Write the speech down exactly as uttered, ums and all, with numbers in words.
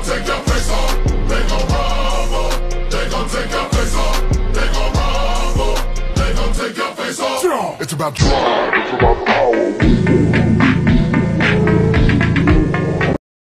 gon' take your face off. They gon' rumble. They gon' take your face off. They gon' rumble. They gon' take your face off. It's about drive. It's about power.